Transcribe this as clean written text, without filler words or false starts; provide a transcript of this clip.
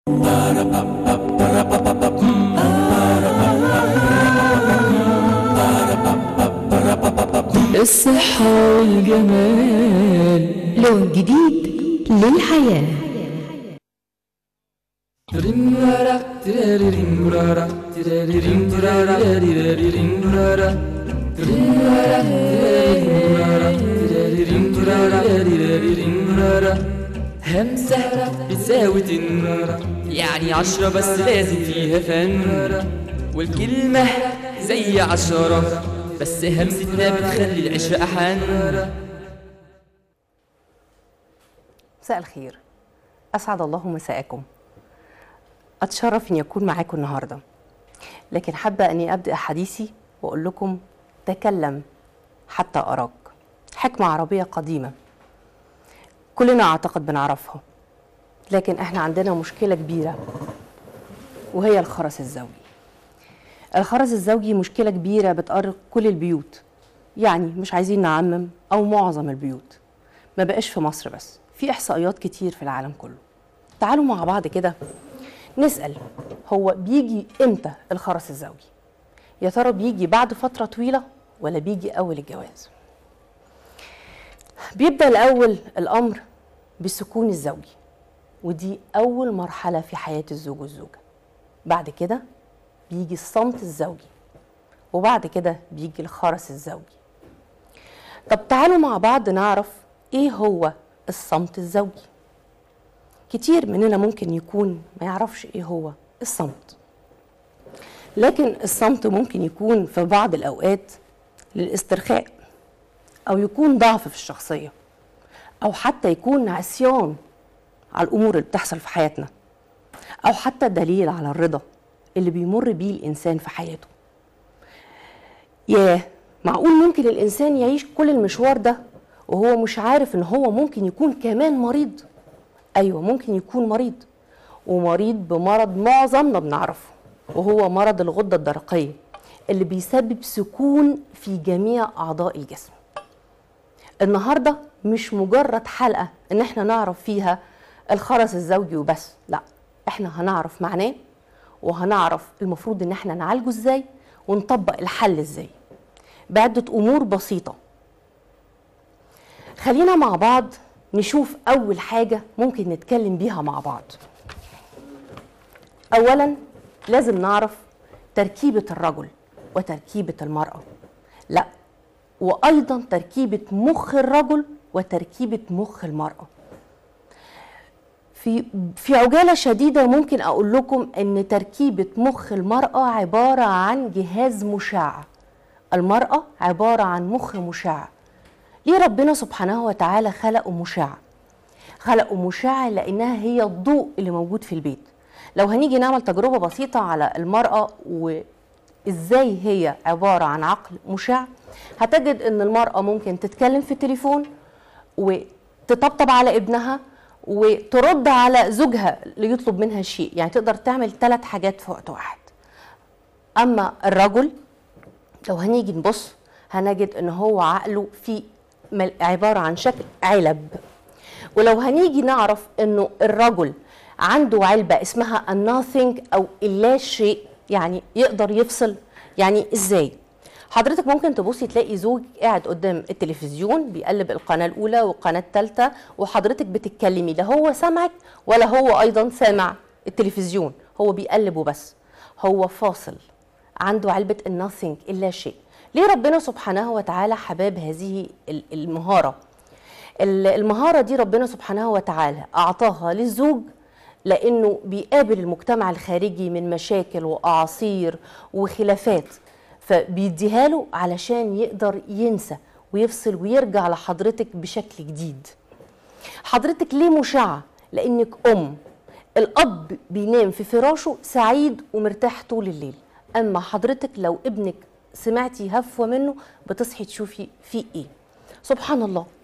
الصحة والجمال، لون جديد للحياة. همسة بتساوي يعني 10 بس لازم فيها فن، والكلمة زي 10 بس همستها بتخلي العشرة أحن. مساء الخير، أسعد الله مساءكم. أتشرف أن يكون معاكم النهاردة، لكن حابة أني أبدأ حديثي وأقول لكم تكلم حتى أراك. حكمة عربية قديمة كلنا أعتقد بنعرفها، لكن إحنا عندنا مشكلة كبيرة وهي الخرس الزوجي. الخرس الزوجي مشكلة كبيرة بتأرق كل البيوت، يعني مش عايزين نعمم أو معظم البيوت، ما بقاش في مصر بس، في إحصائيات كتير في العالم كله. تعالوا مع بعض كده نسأل، هو بيجي إمتى الخرس الزوجي؟ يا ترى بيجي بعد فترة طويلة ولا بيجي أول الجواز؟ بيبدأ الأول الأمر بالسكون الزوجي، ودي أول مرحلة في حياة الزوج والزوجة. بعد كده بيجي الصمت الزوجي، وبعد كده بيجي الخرس الزوجي. طب تعالوا مع بعض نعرف ايه هو الصمت الزوجي. كتير مننا ممكن يكون ما يعرفش ايه هو الصمت، لكن الصمت ممكن يكون في بعض الأوقات للاسترخاء، أو يكون ضعف في الشخصية، أو حتى يكون عصيان على الأمور اللي بتحصل في حياتنا، أو حتى دليل على الرضا اللي بيمر بيه الإنسان في حياته. ياه، معقول ممكن الإنسان يعيش كل المشوار ده وهو مش عارف إن هو ممكن يكون كمان مريض؟ أيوة، ممكن يكون مريض، ومريض بمرض معظمنا بنعرفه، وهو مرض الغدة الدرقية اللي بيسبب سكون في جميع أعضاء الجسم. النهاردة مش مجرد حلقة إن احنا نعرف فيها الخرس الزوجي وبس، لا، احنا هنعرف معناه، وهنعرف المفروض ان احنا نعالجه ازاي، ونطبق الحل ازاي بعدة امور بسيطة. خلينا مع بعض نشوف اول حاجة ممكن نتكلم بيها مع بعض. اولا لازم نعرف تركيبة الرجل وتركيبة المرأة، لا، وايضا تركيبة مخ الرجل وتركيبة مخ المرأة. في عجالة شديدة ممكن أقول لكم أن تركيبة مخ المرأة عبارة عن جهاز مشع. المرأة عبارة عن مخ مشع. ليه ربنا سبحانه وتعالى خلقه مشع؟ خلقه مشع لأنها هي الضوء اللي موجود في البيت. لو هنيجي نعمل تجربة بسيطة على المرأة وإزاي هي عبارة عن عقل مشع، هتجد أن المرأة ممكن تتكلم في التليفون وتطبطب على ابنها وترد على زوجها اللي يطلب منها شيء، يعني تقدر تعمل 3 حاجات في وقت واحد. أما الرجل لو هنيجي نبص هنجد إن هو عقله في عبارة عن شكل علب. ولو هنيجي نعرف إنه الرجل عنده علبة اسمها الناثينج أو اللا شيء، يعني يقدر يفصل. يعني إزاي؟ حضرتك ممكن تبصي تلاقي زوج قاعد قدام التلفزيون بيقلب القناة الأولى والقناة الثالثة، وحضرتك بتتكلمي، لا هو سامعك ولا هو أيضا سامع التلفزيون، هو بيقلب وبس، هو فاصل، عنده علبة الناثينج اللا شيء. ليه ربنا سبحانه وتعالى حباب هذه المهارة؟ المهارة دي ربنا سبحانه وتعالى أعطاها للزوج لأنه بيقابل المجتمع الخارجي من مشاكل وأعاصير وخلافات، فبيديها له علشان يقدر ينسى ويفصل ويرجع لحضرتك بشكل جديد. حضرتك ليه مشعة؟ لأنك أم. الأب بينام في فراشه سعيد ومرتاح طول الليل، أما حضرتك لو ابنك سمعتي هفوة منه بتصحي تشوفي فيه إيه. سبحان الله،